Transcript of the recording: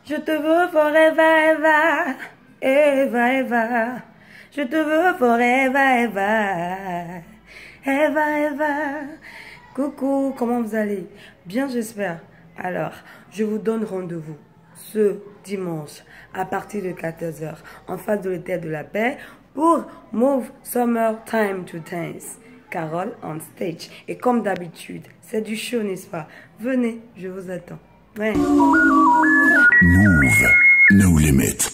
Je te veux forever, Eva. Eva, Eva. Je te veux forever, Eva. Eva, Eva. Coucou, comment vous allez? Bien, j'espère. Alors, je vous donne rendez-vous ce dimanche à partir de 14 h en face de l'hôtel de la paix pour Move Summer Time to Dance. Carole on stage. Et comme d'habitude, c'est du show, n'est-ce pas? Venez, je vous attends. Ouais. Move, no limit.